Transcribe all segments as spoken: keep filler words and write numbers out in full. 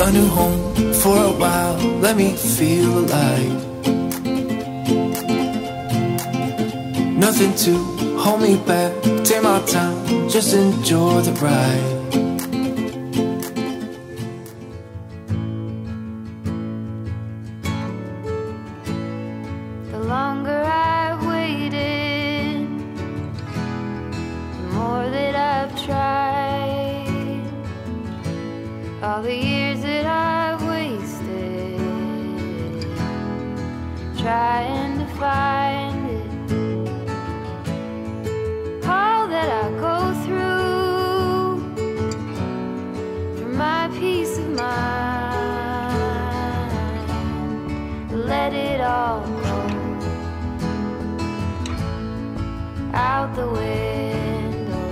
a new home for a while, let me feel alive. Nothing to hold me back, take my time, just enjoy the ride. The longer I've waited, the more that I've tried. All the years that I've wasted trying to find it. All that I go through for my peace of mind. Let it all go out the window.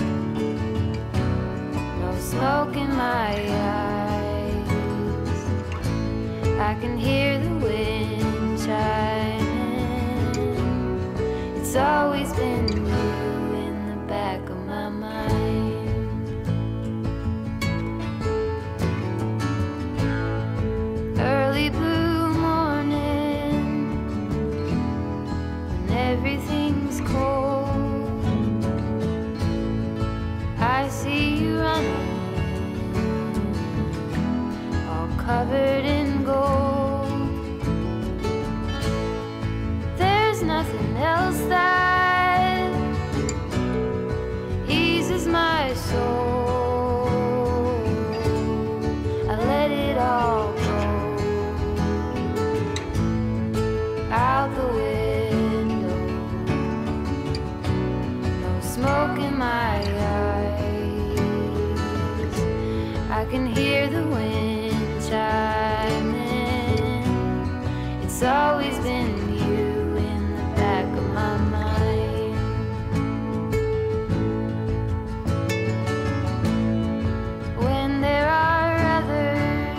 No smoke in my eyes. I can hear the wind chiming. It's always been you in the back of my mind. Early blue morning, when everything's cold, I see you running, all covered in gold. There's nothing else that eases my soul. I let it all go out the window. No smoke in my eyes. I can hear the wind chiming. It's always been you in the back of my mind. When there are others,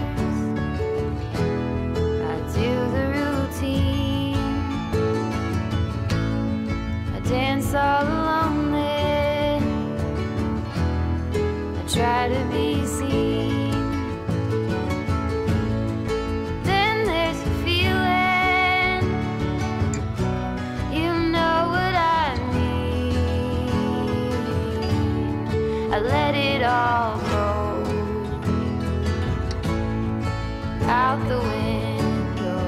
I do the routine. I dance all alone there. I try to be seen. Then there's a feeling, you know what I mean. I let it all go out the window.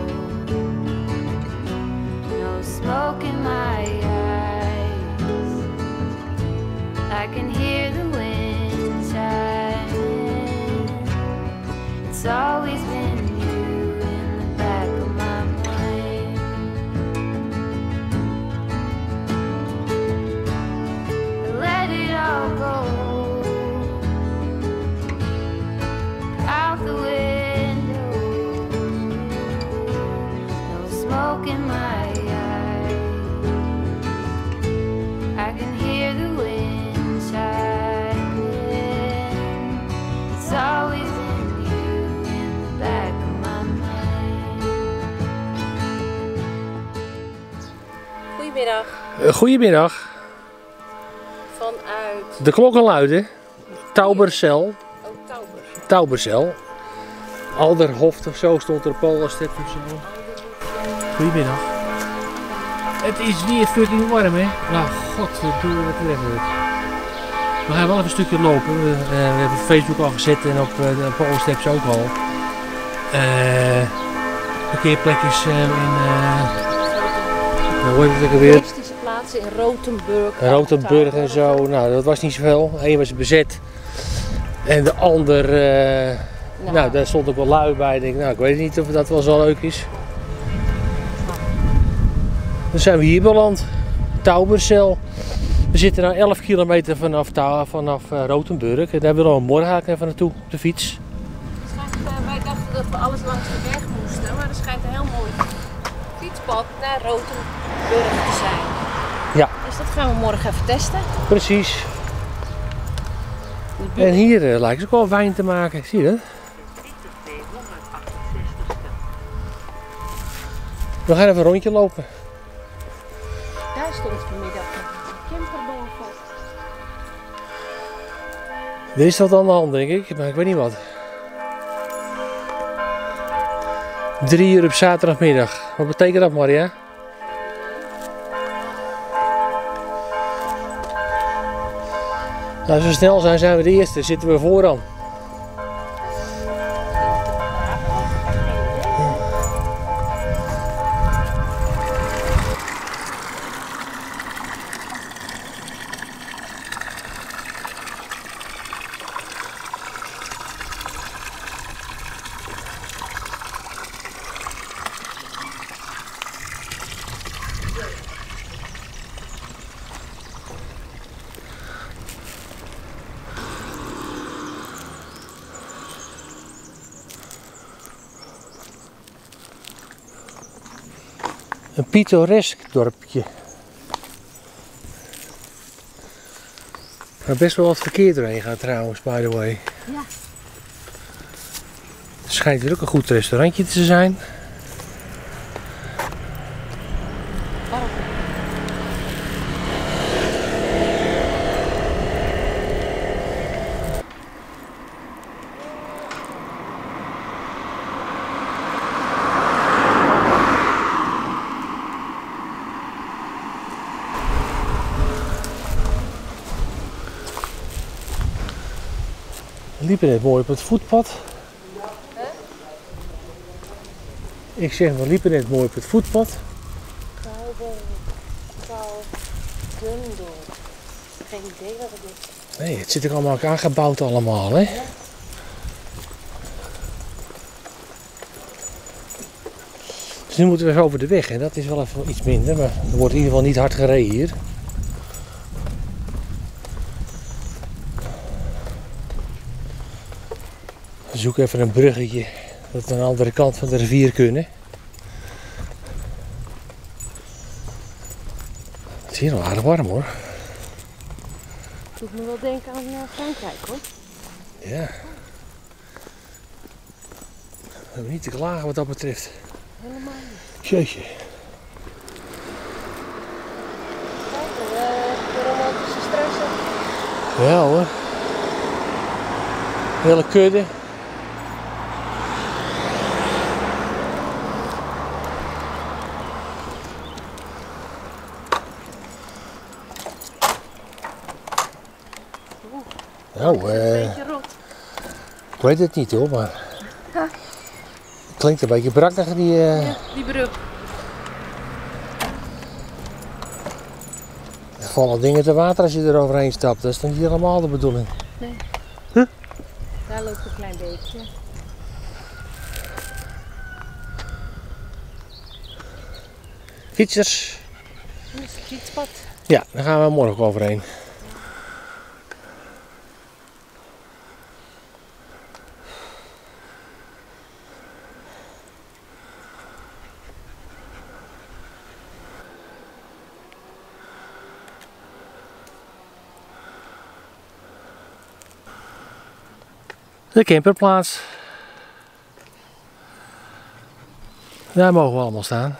No smoke in my eyes. I can hear the wind chiming. It's always been you in the back of my mind. Let it all go out the window. No smoke in my eyes. I can hear the wind chiming. It's always been you in the back of my mind. Goedemiddag, Uh, Goedemiddag. vanuit De klokken luiden. Taubercel. oh, Taubers. Taubercel. Alderhoft of zo stond er op Polenstep of zo. Goedemiddag. Het is weer fucking warm, hè? Nou, godverdomme, wat hebben we. We gaan wel even een stukje lopen. We, uh, we hebben op Facebook al gezet en op uh, de Polensteps ook al. Uh, parkeerplekjes uh, in... Uh, hoe heet het ook weer? Toeristische plaatsen in Rotenburg. Rotenburg en zo, nou dat was niet zoveel. Eén was bezet en de ander, uh, nou. nou daar stond ook wel lui bij. Ik denk, nou ik weet niet of dat wel zo leuk is. Dan zijn we hier beland, Taubercel. We zitten nu elf kilometer vanaf, vanaf uh, Rotenburg en daar willen we morgen eigenlijk even naartoe op de fiets. Schijnt, uh, wij dachten dat we alles langs de weg moesten, maar er schijnt een heel mooi fietspad naar Rotenburg te zijn. Ja. Dus dat gaan we morgen even testen. Precies. En hier uh, lijkt ze ook wel wijn te maken, zie je dat? We gaan even een rondje lopen. Daar stond vanmiddag een camper boven. Er is wat aan de hand denk ik, maar ik weet niet wat. Drie uur op zaterdagmiddag. Wat betekent dat, Maria? Als we snel zijn, zijn we de eerste. Zitten we vooraan. Een pittoresk dorpje. Waar best wel wat verkeer doorheen gaat trouwens, by the way. Ja. Het schijnt weer ook een goed restaurantje te zijn. Waarom? We liepen net mooi op het voetpad. Ik zeg, we liepen net mooi op het voetpad. Geen idee wat het is. Nee, het zit er allemaal aangebouwd allemaal, hè? Dus nu moeten we even over de weg en dat is wel even iets minder, maar er wordt in ieder geval niet hard gereden hier. We zoeken even een bruggetje dat we aan de andere kant van de rivier kunnen. Het is hier nog aardig warm hoor. Het doet me wel denken aan uh, Frankrijk hoor. Ja. We hebben niet te klagen wat dat betreft. Helemaal niet. Jeetje. Kijk, uh, de romantische stressen. Ja hoor. Hele kudde. Nou, eh. Een beetje rot. Ik weet het niet hoor, maar. Ja. Het klinkt een beetje brakkig die. Uh... Ja, die brug. Er vallen dingen te water als je er overheen stapt. Dat is dan niet helemaal de bedoeling. Nee. Huh? Daar loopt een klein beetje. Fietsers. Dat is het fietspad. Ja, daar gaan we morgen overheen. De camperplaats. Daar mogen we allemaal staan.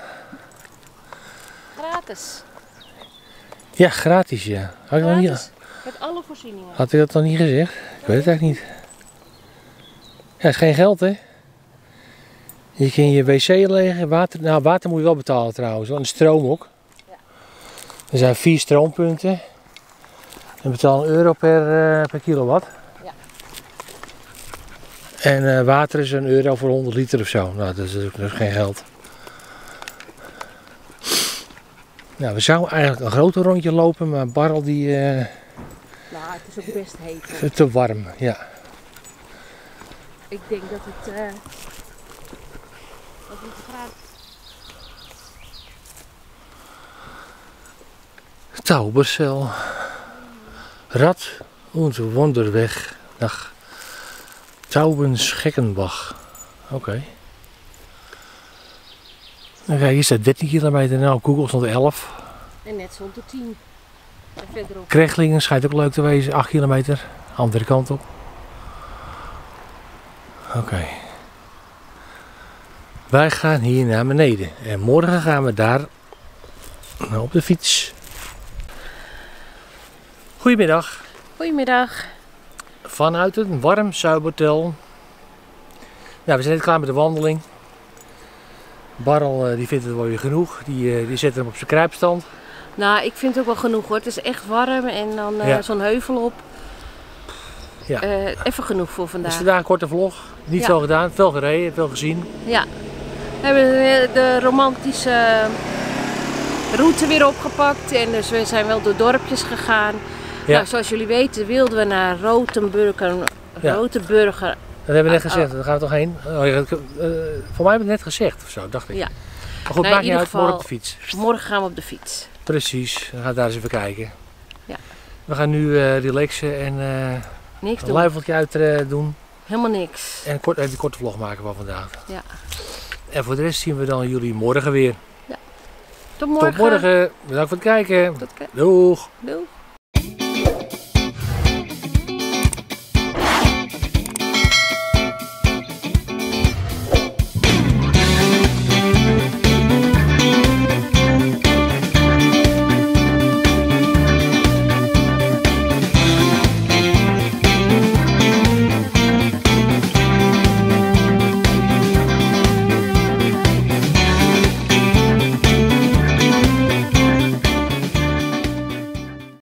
Gratis. Ja, gratis ja. Had ik, nog niet, Gratis. Met alle voorzieningen. had ik dat nog niet gezegd? Ik weet het eigenlijk niet. Ja, het is geen geld hè. Je kan je wc leggen, water, nou water moet je wel betalen trouwens, en de stroom ook. Ja. Er zijn vier stroompunten. En betaal een euro per, uh, per kilowatt. Ja. En uh, water is een euro voor honderd liter of zo. Nou, dat is, dat is geen geld. Nou, we zouden eigenlijk een groter rondje lopen, maar Barrel die... Uh, Nou, het is ook best heet. Hoor. te warm, ja. Ik denk dat het... Uh, dat het graag... Taubersel. Rad, onze Wanderweg naar Taubenscheckenbach. Oké. Okay. Nou, kijk, hier staat dertien kilometer, nou op Google stond elf. En net stond er tien. En verderop. Krechtlingen schijnt ook leuk te wezen, acht kilometer, andere kant op. Oké. Okay. Wij gaan hier naar beneden en morgen gaan we daar nou, op de fiets. Goedemiddag. Goedemiddag. Vanuit een warm Zuibertel. Nou, we zijn net klaar met de wandeling. Barrel uh, die vindt het wel weer genoeg. Die, uh, die zet hem op zijn kruipstand. Nou, ik vind het ook wel genoeg hoor. Het is echt warm en dan uh, ja. zo'n heuvel op. Ja. Uh, even genoeg voor vandaag. Dus vandaag een korte vlog. Niet ja. veel gedaan, veel gereden, veel gezien. Ja. We hebben de romantische route weer opgepakt. En dus we zijn wel door dorpjes gegaan. Ja. Nou, zoals jullie weten wilden we naar Rotenburger. Ja. Rotenburger. Dat hebben we net gezegd, daar gaan we toch heen? Oh, uh, voor mij hebben we het net gezegd of zo, dacht ik. Ja. Maar goed, nou, maak je uit, geval, morgen op de fiets. Morgen gaan we op de fiets. Precies, dan gaan we daar eens even kijken. Ja. We gaan nu uh, relaxen en uh, niks een luifeltje uit uh, doen. Helemaal niks. En kort, even een korte vlog maken van vandaag. Ja. En voor de rest zien we dan jullie morgen weer. Ja. Tot morgen. Tot morgen. Bedankt voor het kijken. Tot Doeg. Doeg.